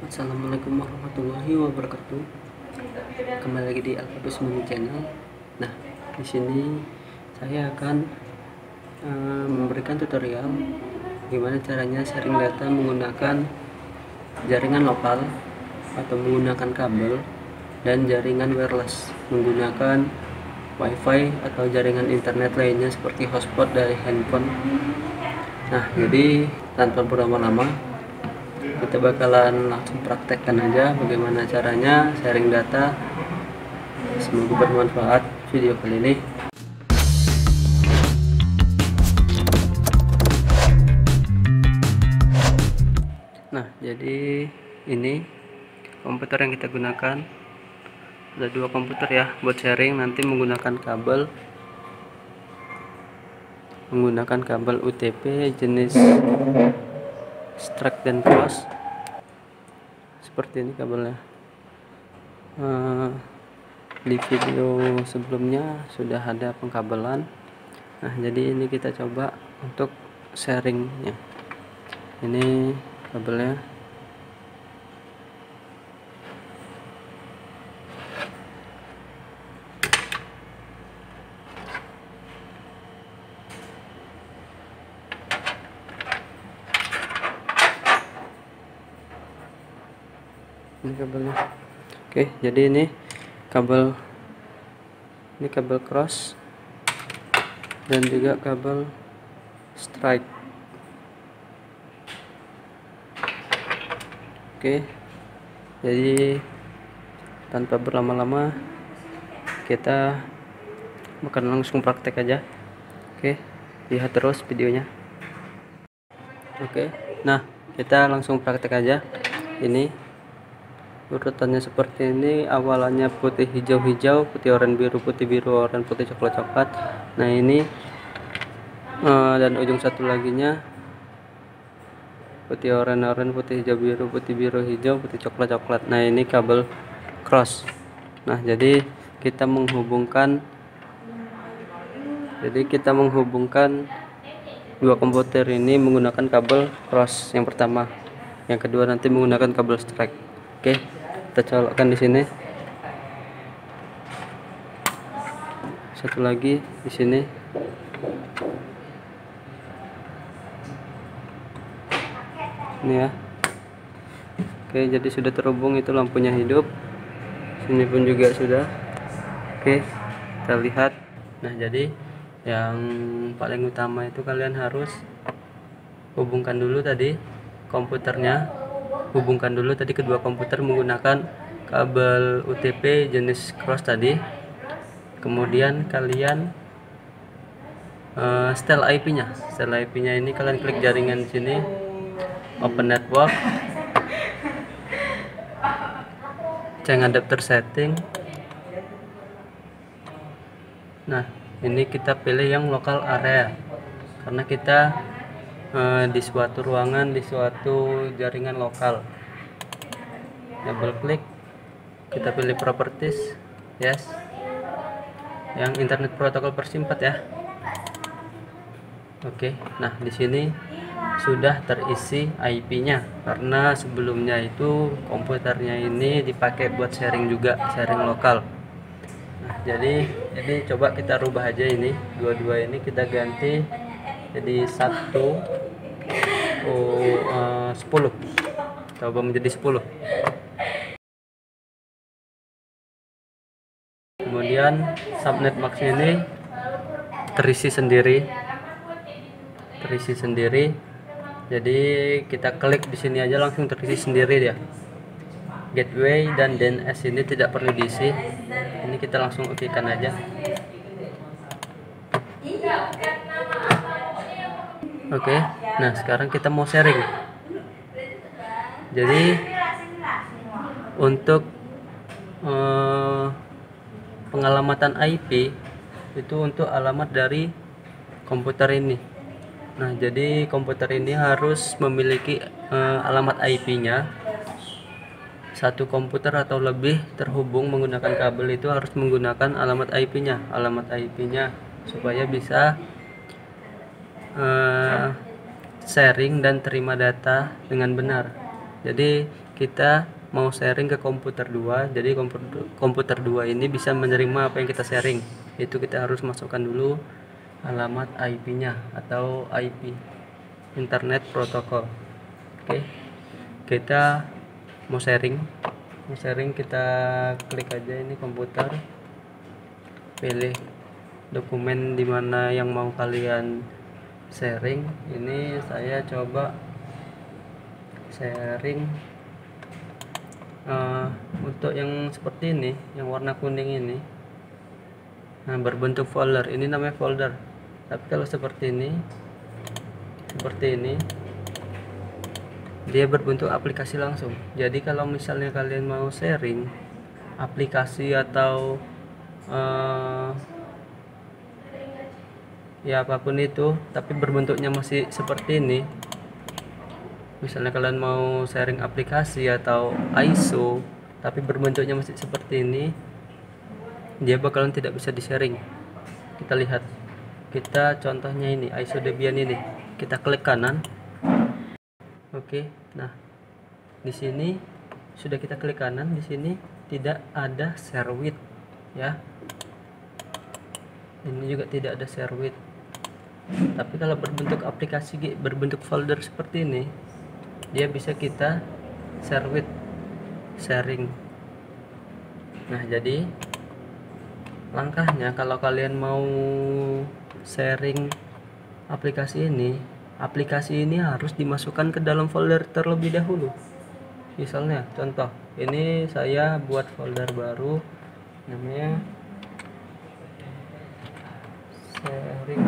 Assalamualaikum warahmatullahi wabarakatuh. Kembali lagi di Alfabus Mini Channel. Nah, di sini saya akan memberikan tutorial gimana caranya sharing data menggunakan jaringan lokal atau menggunakan kabel dan jaringan wireless menggunakan wifi atau jaringan internet lainnya seperti hotspot dari handphone. Nah, jadi tanpa berlama-lama kita bakalan langsung praktekkan aja bagaimana caranya sharing data. Semoga bermanfaat video kali ini. Nah, jadi ini komputer yang kita gunakan. Ada dua komputer ya buat sharing, nanti menggunakan kabel UTP jenis strike dan cross. Seperti ini kabelnya. Di video sebelumnya sudah ada pengkabelan. Nah, jadi ini kita coba untuk sharingnya. Ini kabelnya. Ini kabelnya. Oke, jadi ini kabel cross dan juga kabel strike. Oke, jadi tanpa berlama-lama kita akan langsung praktek aja. Oke, lihat terus videonya. Oke, nah kita langsung praktek aja. Ini urutannya seperti ini, awalannya putih hijau-hijau, putih oranye biru, putih biru oranye, putih coklat-coklat. Nah ini dan ujung satu laginya putih oranye, putih hijau biru, putih biru hijau, putih coklat-coklat. Nah ini kabel cross. Nah jadi kita menghubungkan dua komputer ini menggunakan kabel cross yang pertama, yang kedua nanti menggunakan kabel strike. Oke, kita colokkan di sini. Satu lagi di sini. Ini ya. Oke, jadi sudah terhubung, itu lampunya hidup. Sini pun juga sudah. Oke, kita lihat. Nah, jadi yang paling utama itu kalian harus hubungkan dulu tadi komputernya. Hubungkan dulu tadi kedua komputer menggunakan kabel UTP jenis cross tadi. Kemudian kalian setel IP-nya. Setel IP-nya ini kalian klik jaringan di sini, open network, change adapter setting. Nah, ini kita pilih yang local area karena kita di suatu ruangan, di suatu jaringan lokal. Double klik, kita pilih properties, yes, yang internet protokol versi 4 ya. Oke, nah di sini sudah terisi IP-nya karena sebelumnya itu komputernya ini dipakai buat sharing juga, sharing lokal. Nah, jadi ini coba kita rubah aja ini, dua-dua ini kita ganti jadi 10. Coba menjadi 10. Kemudian subnet max ini terisi sendiri. Jadi kita klik di sini aja langsung terisi sendiri ya. Gateway dan DNS ini tidak perlu diisi. Ini kita langsung okekan aja. Oke, nah sekarang kita mau sharing. Jadi untuk pengalamatan IP itu untuk alamat dari komputer ini. Nah, jadi komputer ini harus memiliki alamat IP-nya. Satu komputer atau lebih terhubung menggunakan kabel itu harus menggunakan alamat IP-nya supaya bisa sharing dan terima data dengan benar. Jadi kita mau sharing ke komputer 2. Jadi komputer 2 ini bisa menerima apa yang kita sharing. Itu kita harus masukkan dulu alamat IP-nya atau IP, Internet Protocol. Oke, kita mau sharing. Kita klik aja ini komputer, pilih dokumen dimana yang mau kalian sharing. Ini saya coba sharing untuk yang seperti ini, yang warna kuning ini. Nah, berbentuk folder, ini namanya folder. Tapi kalau seperti ini dia berbentuk aplikasi langsung. Jadi kalau misalnya kalian mau sharing aplikasi atau ya apapun itu, tapi berbentuknya masih seperti ini, misalnya kalian mau sharing aplikasi atau ISO tapi berbentuknya masih seperti ini, dia bakalan tidak bisa di sharing. Kita lihat, kita contohnya ini ISO Debian ini, kita klik kanan. Oke, nah di sini sudah kita klik kanan, di sini tidak ada share with ya, ini juga tidak ada share with. Tapi kalau berbentuk aplikasi, berbentuk folder seperti ini, dia bisa kita share with, sharing. Nah, jadi langkahnya kalau kalian mau sharing aplikasi ini harus dimasukkan ke dalam folder terlebih dahulu. Misalnya contoh, ini saya buat folder baru namanya sharing.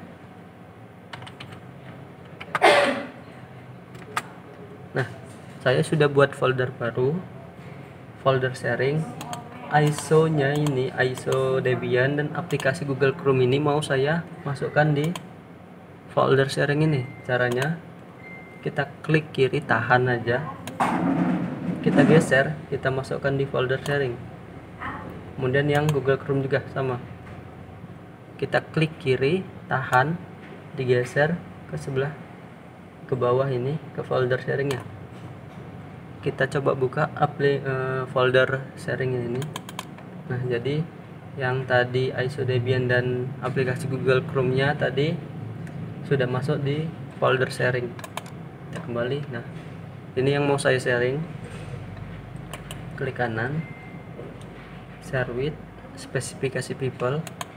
Nah, saya sudah buat folder baru, folder sharing. ISO nya ini ISO Debian dan aplikasi Google Chrome ini mau saya masukkan di folder sharing ini. Caranya kita klik kiri, tahan aja, kita geser, kita masukkan di folder sharing. Kemudian yang Google Chrome juga sama, kita klik kiri, tahan, digeser ke sebelah, ke bawah ini, ke folder sharingnya. Kita coba buka folder sharing ini. Nah, jadi yang tadi ISO Debian dan aplikasi Google Chrome nya tadi sudah masuk di folder sharing. Kita kembali. Nah, ini yang mau saya sharing, klik kanan, share with, spesifikasi people,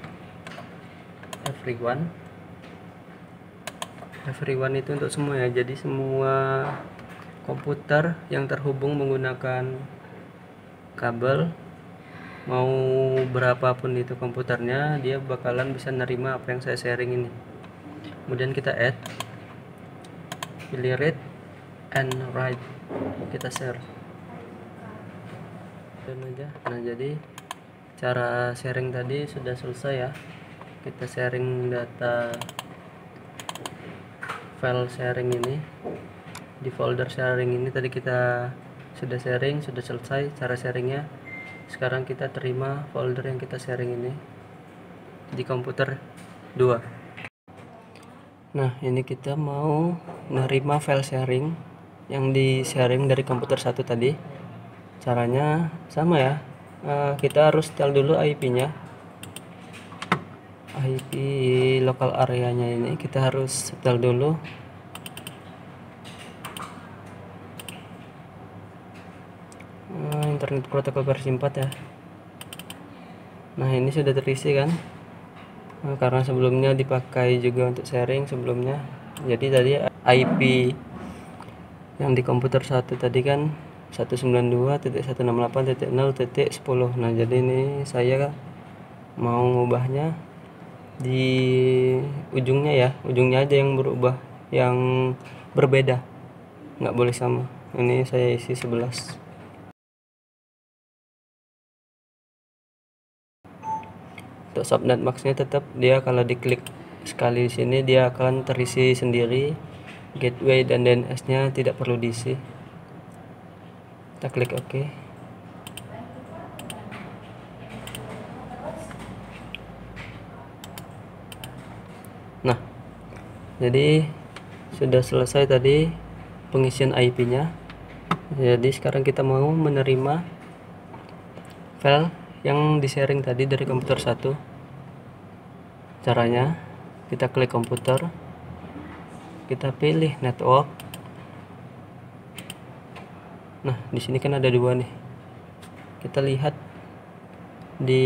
everyone itu untuk semua ya. Jadi semua komputer yang terhubung menggunakan kabel, mau berapapun itu komputernya, dia bakalan bisa nerima apa yang saya sharing ini. Kemudian kita add, pilih read and write, kita share dan aja. Nah, jadi cara sharing tadi sudah selesai ya. Kita sharing data file sharing ini di folder sharing ini. Tadi kita sudah sharing, sudah selesai cara sharingnya. Sekarang kita terima folder yang kita sharing ini di komputer 2. Nah, ini kita mau nerima file sharing yang di sharing dari komputer 1 tadi. Caranya sama ya, kita harus setel dulu IP-nya, IP lokal areanya ini kita harus setel dulu. Internet protokol versi 4 ya. Nah, ini sudah terisi kan, karena sebelumnya dipakai juga untuk sharing sebelumnya. Jadi tadi IP yang di komputer 1 tadi kan 192.168.0.10. Nah, jadi ini saya mau ngubahnya di ujungnya ya, ujungnya aja yang berubah, yang berbeda, nggak boleh sama. Ini saya isi 11. Untuk subnet max-nya tetap dia kalau diklik sekali di sini dia akan terisi sendiri. Gateway dan DNS-nya tidak perlu diisi. Kita klik OK. Nah, jadi sudah selesai tadi pengisian IP-nya. Jadi sekarang kita mau menerima file yang di-sharing tadi dari komputer 1. Caranya, kita klik komputer, kita pilih network. Nah, di sini kan ada 2 nih. Kita lihat di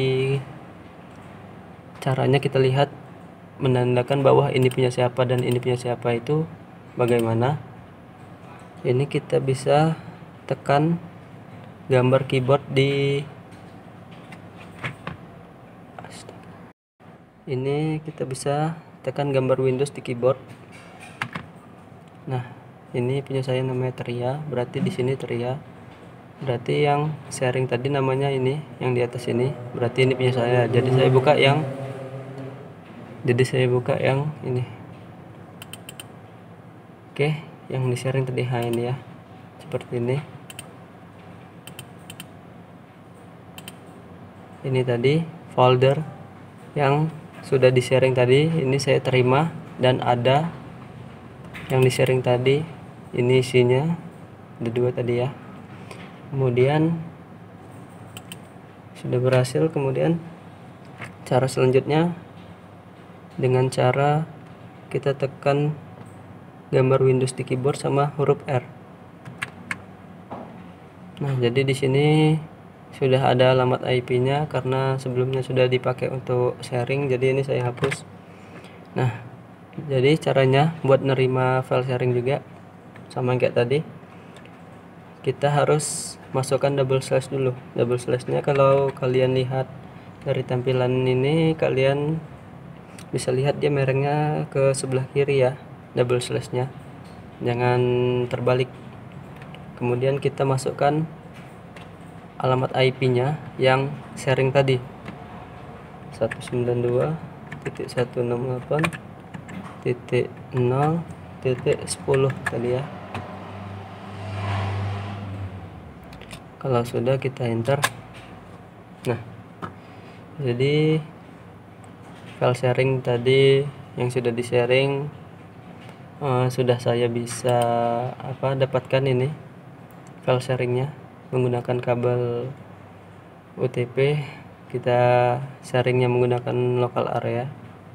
caranya, kita lihat menandakan bahwa ini punya siapa dan ini punya siapa itu bagaimana. Ini kita bisa tekan gambar keyboard di ini, kita bisa tekan gambar Windows di keyboard. Nah, ini punya saya namanya Tria, berarti di sini Tria. Berarti yang sharing tadi namanya ini, yang di atas ini, berarti ini punya saya. Jadi saya buka yang ini. Oke, yang di sharing tadi ini ya, seperti ini. Ini tadi folder yang sudah di sharing tadi, ini saya terima, dan ada yang di sharing tadi, ini isinya ada 2 tadi ya. Kemudian sudah berhasil. Kemudian cara selanjutnya dengan cara kita tekan gambar Windows di keyboard sama huruf R. Nah, jadi di sini sudah ada alamat IP-nya karena sebelumnya sudah dipakai untuk sharing, jadi ini saya hapus. Nah, jadi caranya buat nerima file sharing juga sama kayak tadi, kita harus masukkan double slash dulu. Double slashnya kalau kalian lihat dari tampilan ini, kalian bisa lihat dia merengnya ke sebelah kiri ya, double slashnya, jangan terbalik. Kemudian kita masukkan alamat IP-nya yang sharing tadi, 192.168.0.10 tadi ya. Kalau sudah, kita enter. Nah, jadi file sharing tadi yang sudah di sharing sudah saya bisa dapatkan ini file sharingnya menggunakan kabel UTP. Kita sharingnya menggunakan local area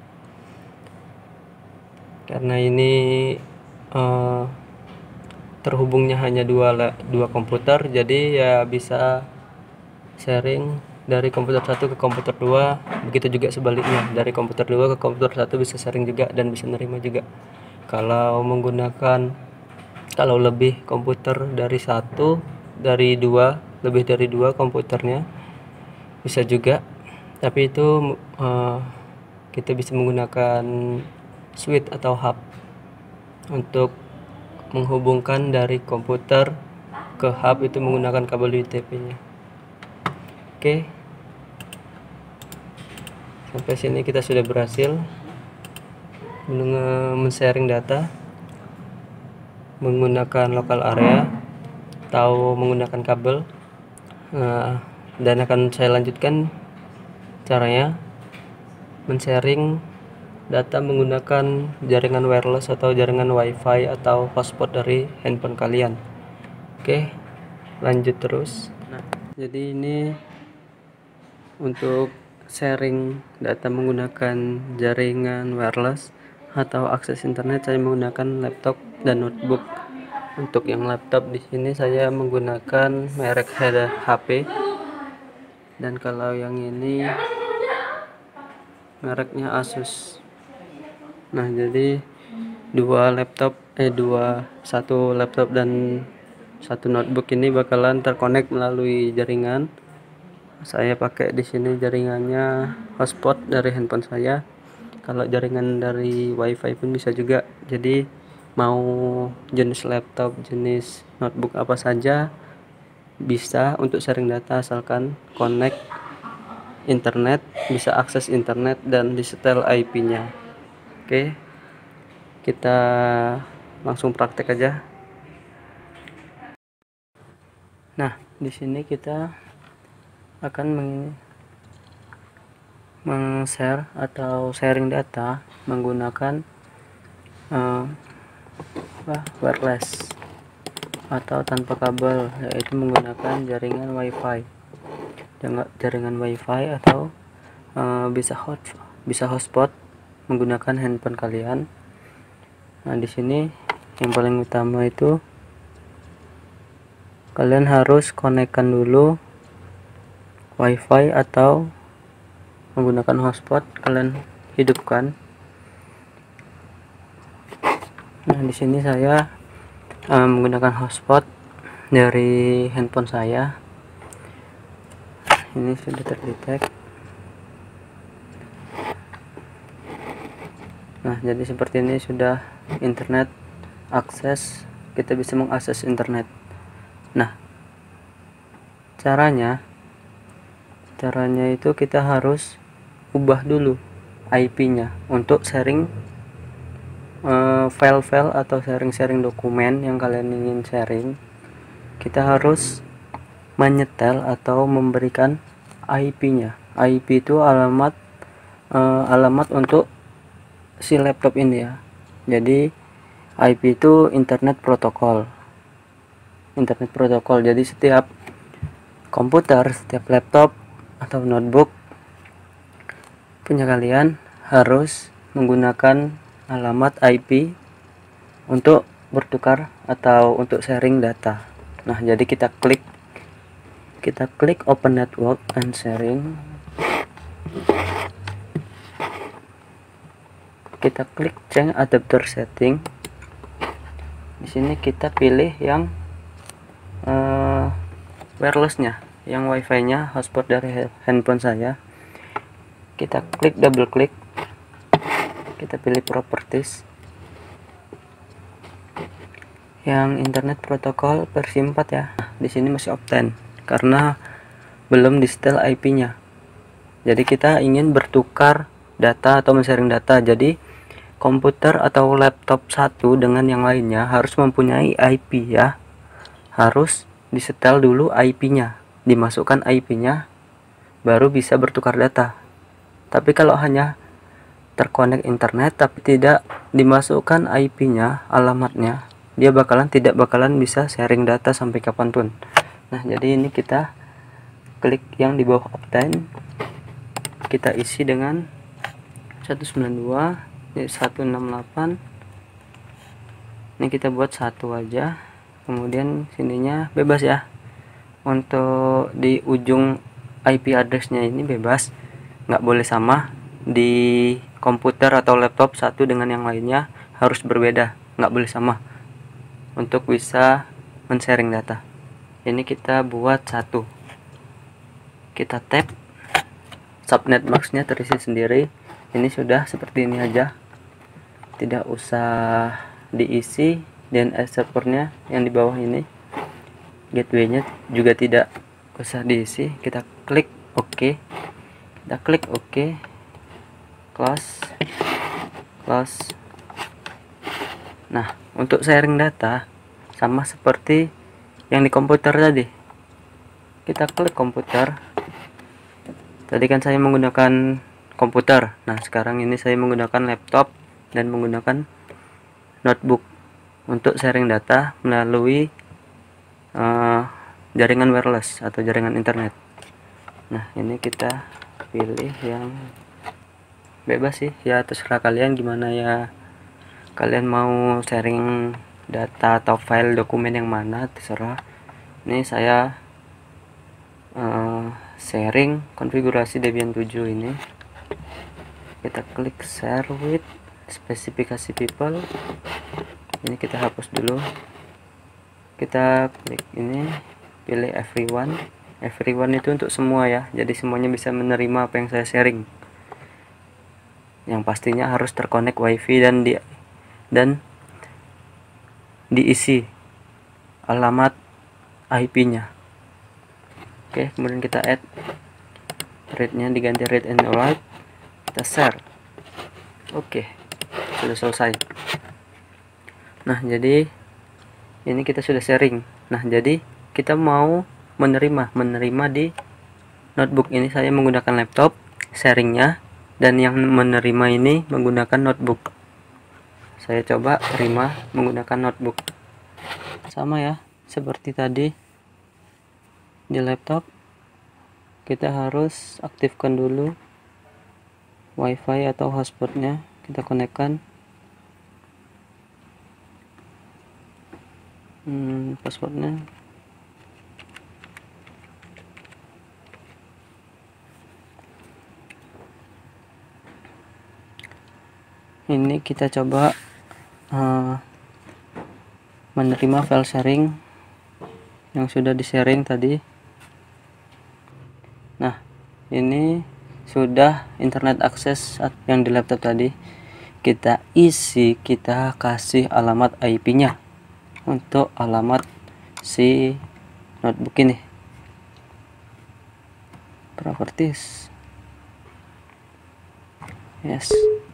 karena ini terhubungnya hanya dua komputer, jadi ya bisa sharing dari komputer 1 ke komputer 2, begitu juga sebaliknya, dari komputer 2 ke komputer 1 bisa sharing juga dan bisa nerima juga. Kalau lebih komputer dari 1, dari 2, lebih dari 2 komputernya bisa juga, tapi itu kita bisa menggunakan switch atau hub untuk menghubungkan dari komputer ke hub, itu menggunakan kabel UTP-nya. Oke, sampai sini kita sudah berhasil men-sharing data menggunakan local area atau menggunakan kabel. Dan akan saya lanjutkan caranya men-sharing data menggunakan jaringan wireless atau jaringan wifi atau hotspot dari handphone kalian. Oke, lanjut terus. Nah, jadi ini untuk sharing data menggunakan jaringan wireless atau akses internet, saya menggunakan laptop dan notebook. Untuk yang laptop di sini saya menggunakan merek HP, dan kalau yang ini mereknya Asus. Nah, jadi satu laptop dan satu notebook ini bakalan terkonek melalui jaringan. Saya pakai di sini jaringannya hotspot dari handphone saya. Kalau jaringan dari wifi pun bisa juga. Jadi mau jenis laptop, jenis notebook apa saja bisa untuk sharing data, asalkan connect internet, bisa akses internet dan disetel IP-nya. Oke, kita langsung praktek aja. Nah, di sini kita akan meng-share atau sharing data menggunakan wireless. atau tanpa kabel, yaitu menggunakan jaringan WiFi. Jaringan WiFi atau bisa hotspot menggunakan handphone kalian. Nah, di sini yang paling utama itu kalian harus konekkan dulu WiFi atau menggunakan hotspot, kalian hidupkan. Nah, di sini saya menggunakan hotspot dari handphone saya. Ini sudah terdetek. Nah, jadi seperti ini sudah internet akses, kita bisa mengakses internet. Nah, caranya itu kita harus ubah dulu IP-nya untuk sharing file-file atau sharing dokumen yang kalian ingin sharing. Kita harus menyetel atau memberikan IP-nya. IP itu alamat untuk si laptop ini ya. Jadi IP itu internet protokol. Jadi setiap komputer, setiap laptop atau notebook punya kalian harus menggunakan alamat IP untuk bertukar atau untuk sharing data. Nah, jadi kita klik open network and sharing. Kita klik change adapter setting. Di sini kita pilih yang wirelessnya, yang WiFi-nya hotspot dari handphone saya. Kita klik, double klik, kita pilih properties, yang internet protokol versi 4 ya. Di sini masih opt-in karena belum di setel IP-nya. Jadi kita ingin bertukar data atau men-sharing data. Jadi komputer atau laptop satu dengan yang lainnya harus mempunyai IP ya. Harus disetel dulu IP-nya, dimasukkan IP-nya, baru bisa bertukar data. Tapi kalau hanya terkonek internet tapi tidak dimasukkan IP-nya, alamatnya, dia tidak bakalan bisa sharing data sampai kapanpun. Nah, jadi ini kita klik yang di bawah opt-in, kita isi dengan 192 168. Ini kita buat satu aja, kemudian sininya bebas ya. Untuk di ujung IP addressnya ini bebas, nggak boleh sama. Di komputer atau laptop satu dengan yang lainnya harus berbeda, nggak boleh sama untuk bisa men-sharing data. Ini kita buat satu, kita tap, subnet masknya terisi sendiri. Ini sudah seperti ini aja, tidak usah diisi. DNS servernya yang di bawah ini, gateway-nya juga tidak usah diisi. Kita klik OK, close. Nah, untuk sharing data sama seperti yang di komputer tadi. Kita klik komputer. Tadi kan saya menggunakan komputer. Nah, sekarang ini saya menggunakan laptop dan menggunakan notebook untuk sharing data melalui jaringan wireless atau jaringan internet. Nah, ini kita pilih yang bebas sih ya, terserah kalian gimana ya. Kalian mau sharing data atau file dokumen yang mana, terserah. Ini saya sharing konfigurasi Debian 7 ini. Kita klik share with spesifikasi people. Ini kita hapus dulu. Kita klik ini, pilih everyone itu untuk semua ya, jadi semuanya bisa menerima apa yang saya sharing. Yang pastinya harus terkonek WiFi dan diisi alamat IP-nya. Oke, kemudian kita add, read-nya diganti read and write, kita share. Oke, sudah selesai. Nah, jadi ini kita sudah sharing. Nah, jadi kita mau menerima di notebook ini. Saya menggunakan laptop sharingnya, dan yang menerima ini menggunakan notebook. Saya coba terima menggunakan notebook, sama ya. seperti tadi di laptop, kita harus aktifkan dulu wifi atau hotspotnya, kita konekkan. Passwordnya ini, kita coba menerima file sharing yang sudah di sharing tadi. Nah, ini sudah internet akses yang di laptop tadi. Kita isi, kita kasih alamat IP nya untuk alamat si notebook ini. Properties, yes.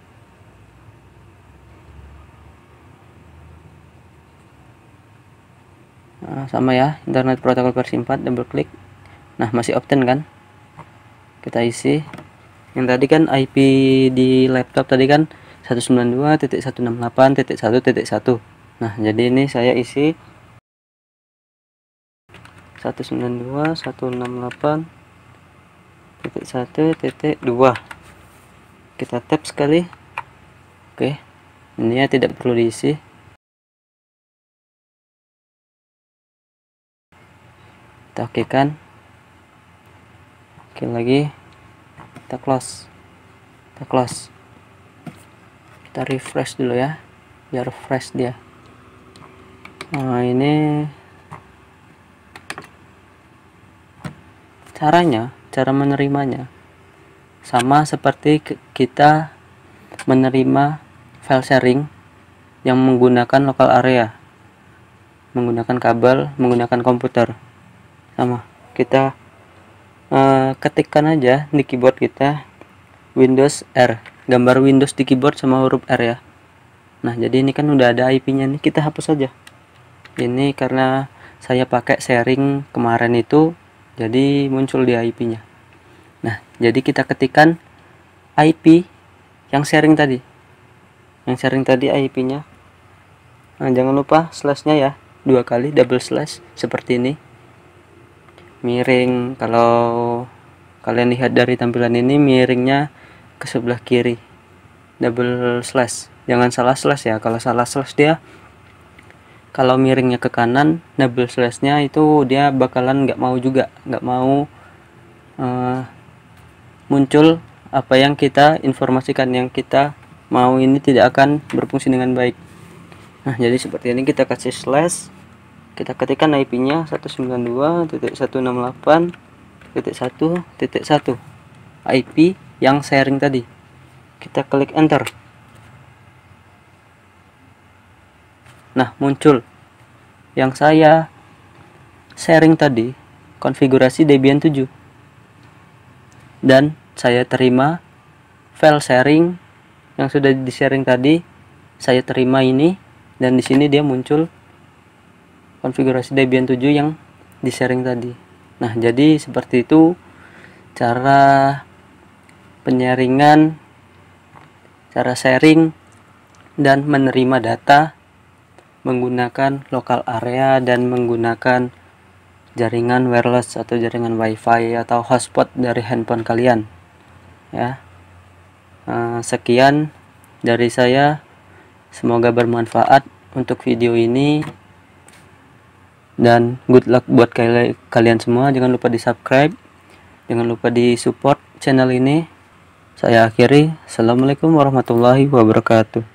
Nah, sama ya, internet protokol versi 4, double klik. Nah, masih open kan, kita isi. Yang tadi kan IP di laptop tadi kan 192.168.1.1. Nah, jadi ini saya isi 192.168.1.2. Kita tap sekali. Oke, ini ya tidak perlu diisi. Kita oke kan. Oke lagi, kita close. Kita refresh dulu ya, biar fresh dia. Nah, ini cara menerimanya sama seperti kita menerima file sharing yang menggunakan local area, menggunakan kabel, menggunakan komputer. Sama, kita ketikkan aja di keyboard kita Windows R, gambar Windows di keyboard sama huruf R ya. Nah, jadi ini kan udah ada IP nya nih, kita hapus aja. Ini karena saya pakai sharing kemarin itu, jadi muncul di IP nya. Nah, jadi kita ketikkan IP yang sharing tadi, IP nya. Nah, jangan lupa slashnya ya, 2 kali, double slash seperti ini, miring. Kalau kalian lihat dari tampilan ini, miringnya ke sebelah kiri, double slash, jangan salah slash ya. Kalau salah slash dia, kalau miringnya ke kanan, double slashnya itu dia bakalan nggak mau muncul apa yang kita informasikan, yang kita mau ini tidak akan berfungsi dengan baik. Nah, jadi seperti ini, kita kasih slash, kita ketikkan IP nya 192.168.1.1 IP yang sharing tadi, kita klik enter. Nah, muncul yang saya sharing tadi, konfigurasi Debian 7, dan saya terima file sharing yang sudah di sharing tadi. Saya terima ini, dan di sini dia muncul konfigurasi Debian 7 yang di sharing tadi. Nah, jadi seperti itu cara penyaringan, cara sharing dan menerima data menggunakan lokal area dan menggunakan jaringan wireless atau jaringan wifi atau hotspot dari handphone kalian ya. Sekian dari saya, semoga bermanfaat untuk video ini, dan good luck buat kalian semua. Jangan lupa di subscribe, jangan lupa di support channel ini. Saya akhiri, assalamualaikum warahmatullahi wabarakatuh.